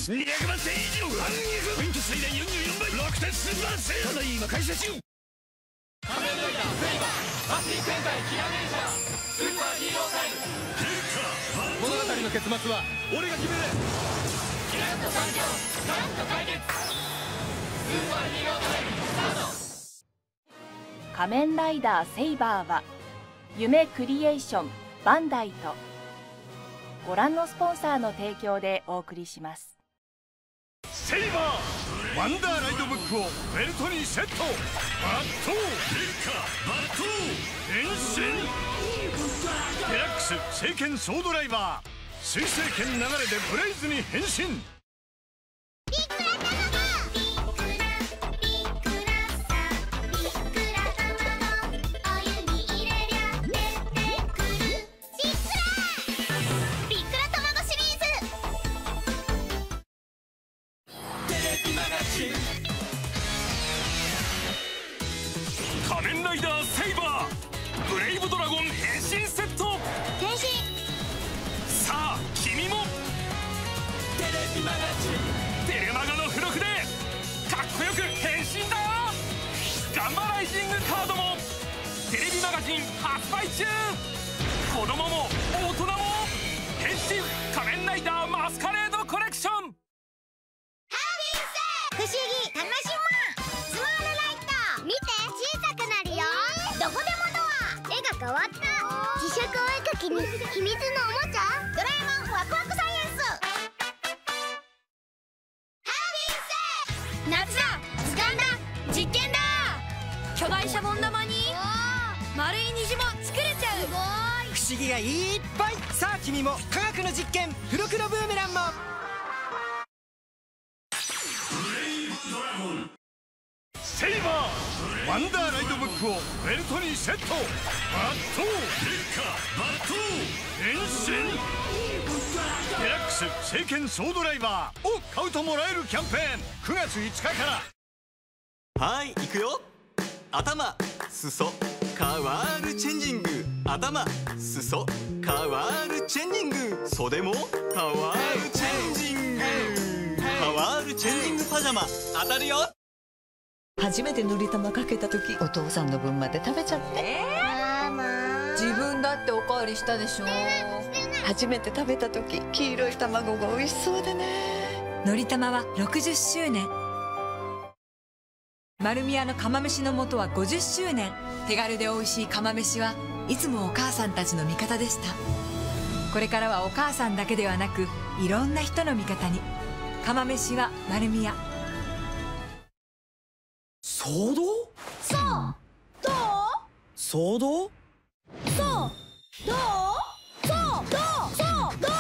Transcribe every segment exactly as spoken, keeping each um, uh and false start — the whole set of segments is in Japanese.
にひゃくまんてん以上反撃ポイント最大よんじゅうよんばい楽天スーパーセールただいま開催中。 仮面ライダーセイバーマシン戦隊キラメイジャースーパーヒーロータイム。物語の結末は俺が決める。キラッと産業ガラッと解決スーパーヒーロータイムスタート。 仮面ライダーセイバーは夢クリエーションバンダイとご覧のスポンサーの提供でお送りします。 セイバーワンダーライドブックをベルトにセット。バット変化バット変身デラックス聖剣ソードライバー水星剣流れでブレイズに変身。仮面ライダーセイバーブレイブドラゴン変身セット。変身さあ君もテレビマガジンテレマガの付録でかっこよく変身だよ。ガンバライジングカードもテレビマガジン発売中。子供も大人も変身仮面ライダーマスカレードコレクション。 不思議楽しまスモールライト見て小さくなるよ。どこでもドア絵が変わった。磁石お絵かきに秘密のおもちゃドラえもんワクワクサイエンス。ハービーセ夏だ図鑑だ実験だ。巨大シャボン玉に丸い虹も作れちゃう。すごい不思議がいっぱい。さあ君も科学の実験付録のブーメランも。 セイバーワンダーライドブックをベルトにセット。バット変化バット変身デラックス聖剣ソードライバーを買うともらえるキャンペーンくがついつかから。 はい、いくよ。頭裾カワールチェンジング。頭裾カワールチェンジング。袖もカワールチェンジング。カワールチェンジングパジャマ当たるよ。 初めてのり玉かけた時お父さんの分まで食べちゃって、えー、自分だっておかわりしたでしょ。 初めて食べた時黄色い卵が美味しそうでね。 のり玉はろくじゅっしゅうねん、丸宮の釜飯の素はごじゅっしゅうねん。手軽で美味しい釜飯はいつもお母さんたちの味方でした。これからはお母さんだけではなくいろんな人の味方に。釜飯は丸宮。 騒動？ そうどう騒動？ そうどうそうどうそうどうそうどう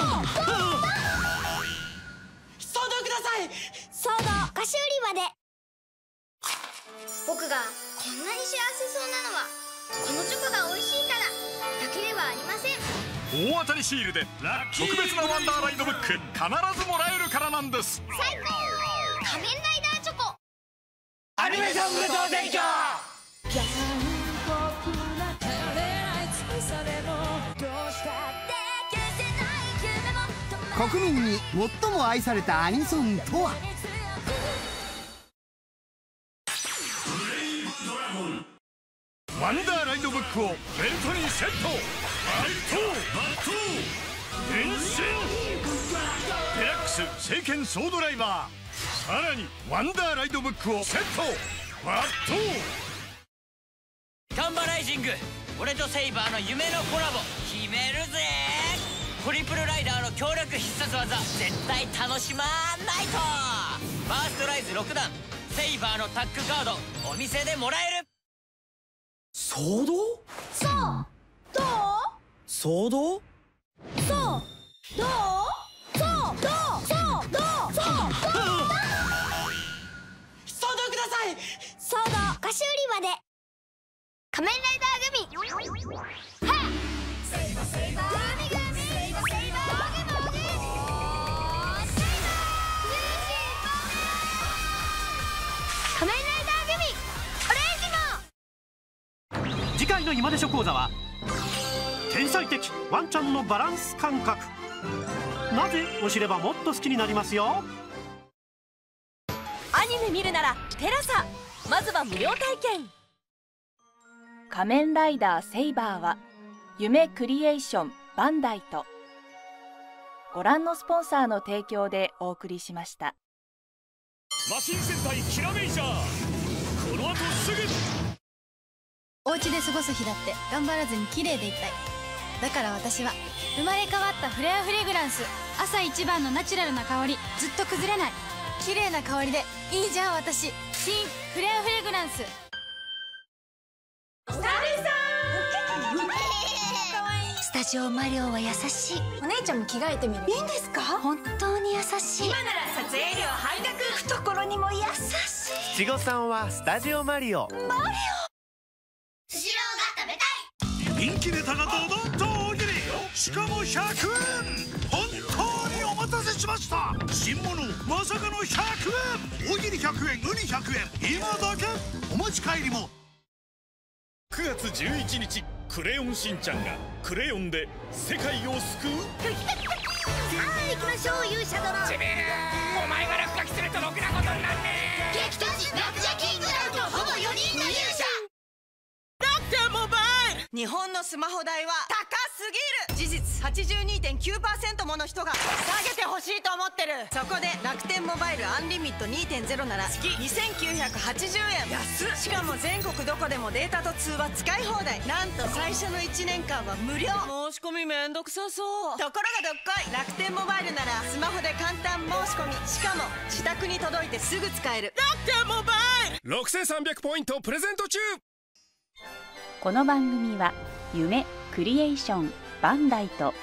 騒動ください。 騒動菓子売り場で。僕がこんなに幸せそうなのはこのチョコが美味しいからだけではありません。 大当たりシールで特別なワンダーライドブック必ずもらえるからなんです。 最高仮面ライダーチョコアニメーション無双全挙。 国民に最も愛されたアニソンとは。 ワンダーライドブックをベルトにセット。バットバット変身デラックス聖剣ソードライバー。さらにワンダーライドブックをセット。バットガンバライジング俺とセイバーの夢のコラボ決めるぜ。トリプルライダーの強力必殺技絶対楽しまないと。バーストライズろくだんセイバーのタッグカードお店でもらえる。 騒動？ そうどう騒動？ そうどうそうどうそうどうそうどう騒動ください。 騒動菓子売り場で。仮面ライダーグミはっセイバセイバグミグミセイバセイバボゲボゲセイバジューシーボゲ仮面ライダーグミオレンジも。 次回の今でしょ講座は天才的ワンちゃんのバランス感覚。 なぜを知ればもっと好きになりますよ。 アニメ見るならテラサ、まずは無料体験。 仮面ライダーセイバーは夢クリエーションバンダイとご覧のスポンサーの提供でお送りしました。 マシン戦隊キラメイジャー、この後すぐ。 お家で過ごす日だって頑張らずに綺麗でいたい。だから私は生まれ変わったフレアフレグランス。朝一番のナチュラルな香り、ずっと崩れない綺麗な香りでいいじゃん私。新フレアフレグランス。 スタルさんスタジオマリオは優しい。 お姉ちゃんも着替えてみる。いいんですか？ 本当に優しい。 今なら撮影料半額。 懐にも優しい。 七五三はスタジオマリオ。 マリオスシローが食べたい。 人気ネタがドドンと大喜利、しかもひゃくえん。本当にお待たせしました。新物まさかのひゃくえん。大喜利ひゃくえん、ウニひゃくえん、今だけ。お持ち帰りも。くがつじゅういちにち、クレヨンしんちゃんがクレヨンで世界を救う。 さあ行きましょう勇者殿。 ちびる、お前が落書きするとろくなことになんねえ。 激闘時落書キングダムとほぼよにんの勇者。 ドクターモバイル。日本のスマホ代は高すぎる。事実 はちじゅうにてんきゅうパーセント もの人が下げてほしいと思ってる。そこで楽天モバイルアンリミット にてんゼロ なら月にせんきゅうひゃくはちじゅうえん。安っ。しかも全国どこでもデータと通話使い放題。なんと最初のいちねんかんは無料。申し込みめんどくさそう。ところがどっこい、楽天モバイルならスマホで簡単申し込み、しかも自宅に届いてすぐ使える。楽天モバイル。 ろくせんさんびゃくポイントプレゼント中。 この番組は夢クリエーションバンダイと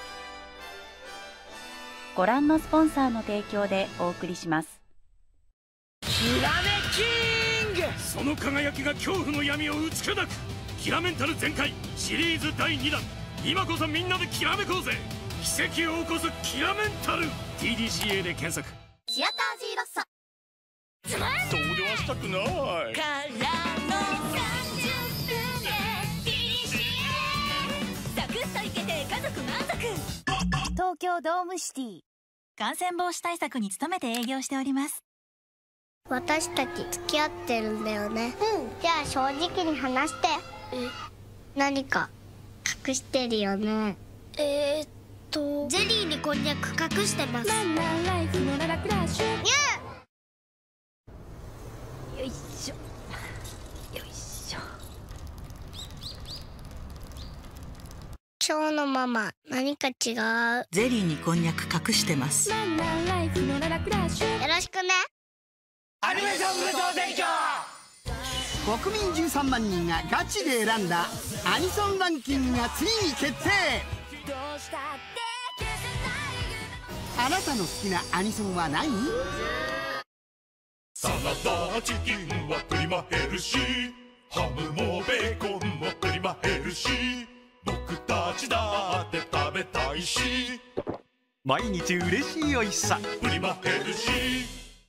ご覧のスポンサーの提供でお送りします。 キラメキング、その輝きが恐怖の闇を打ち砕く。キラメンタル全開シリーズだいにだん。今こそみんなできらめこうぜ。奇跡を起こすキラメンタル。 ティーディーシーエー で検索。 シアター G ロッソ。 そうではしたくない。 からのさんじゅっぷんで ティーディーシーエー サクッといけて家族満足。東京ドームシティ。 感染防止対策に努めて営業しております。 私たち付き合ってるんだよね。うん。じゃあ正直に話して。え、何か隠してるよね。えー、っとゼリーにこんにゃく隠してます。ランランライフのララクラッシュ。よいしょよいしょ。今日のママ何か違う。 ゼリーにこんにゃく隠してます。 ランランライフのララクラッシュ。よろしくね。 アニメーション無双提供。 国民じゅうさんまんにんがガチで選んだアニソンランキングがついに決定。あなたの好きなアニソンは何？ サラダチキンはプリマヘルシー、ハムもベーコンもプリマヘルシー、僕たちだって食べたいし、 毎日嬉しいおいしさプリマヘルシー。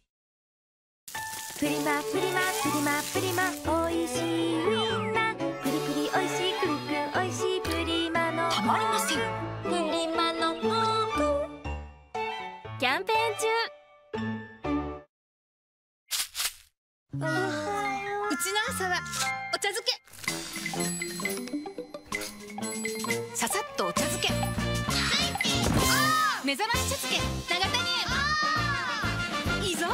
プリマプリマプリマプリマおいしいウインナー、プリプリおいしいクンクンおいしいプリマのたまりません。プリマのポークキャンペーン中。うちの朝はお茶漬け。ささっとお茶漬け。目覚まし茶漬け長谷園。いいぞ。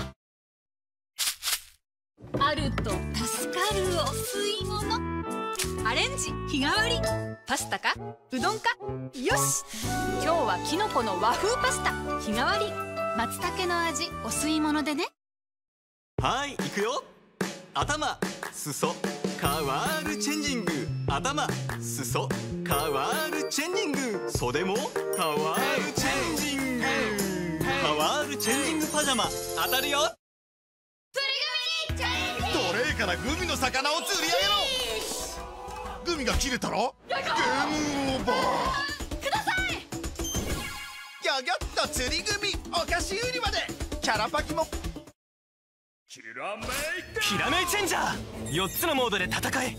あると助かるお吸い物。アレンジ日替わり。パスタかうどんか。よし、今日はキノコの和風パスタ日替わり。松茸の味お吸い物でね。 はい、いくよ。頭、裾、カワールチェンジング。頭、裾、カワールチェンジング。袖もカワールチェンジング。カワールチェンジングパジャマ当たるよ。 トレーからグミの魚を釣り上げろ。グミが切れたらゲームオーバー。 ください。 ギョギョッと釣りグミお菓子売り場で。キャラパキもキラメイキラメイチェンジャー。よっつのモードで戦え。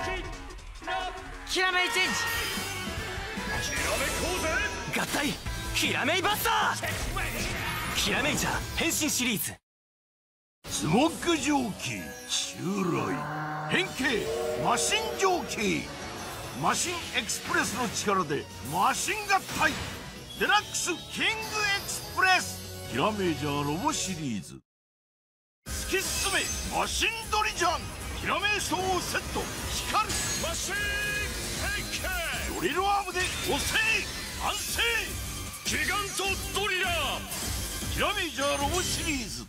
キラメイチェンジ。 キラメこうぜ。 合体キラメイバスター。キラメイジャー変身シリーズ。 スモッグ蒸気襲来。変形マシン蒸気。マシンエクスプレスの力でマシン合体。デラックスキングエクスプレス。キラメイジャーロボシリーズ。突き進めマシンドリジャン。キラメイソーセット光るマシン変形。ドリルアームで押せ安静。ギガントドリラー。キラメイジャーロボシリーズ。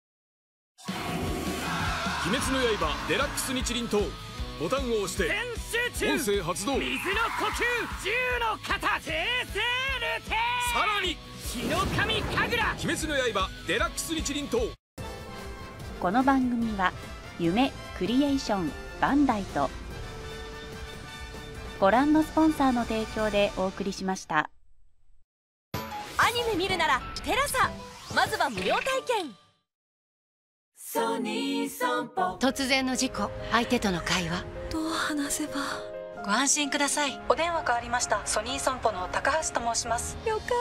鬼滅の刃デラックス日輪刀。ボタンを押して音声発動。 水の呼吸銃の型生成ルテさらに日の神神楽。 鬼滅の刃デラックス日輪刀。 この番組は夢クリエーションバンダイとご覧のスポンサーの提供でお送りしました。 アニメ見るならテラサ。まずは無料体験。 ソニー損保。突然の事故、相手との会話、 どう話せば。 ご安心ください。 お電話変わりました。ソニー損保の高橋と申します。 よかった。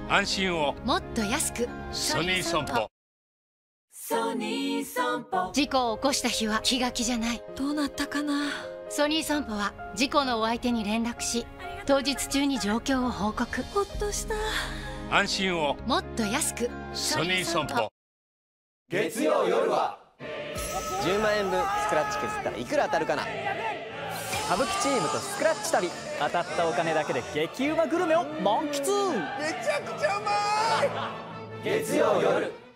安心をもっと安く。 ソニー損保。 ソニー損保。事故を起こした日は気が気じゃない。 どうなったかな。 ソニー損保は事故のお相手に連絡し、当日中に状況を報告。 ほっとした。 安心をもっと安く。 ソニー損保。 月曜夜はじゅうまんえんぶんスクラッチ削ったらいくら当たるかな。歌舞伎チームとスクラッチ旅。当たったお金だけで激うまグルメを満喫。 めちゃくちゃうまい。 月曜夜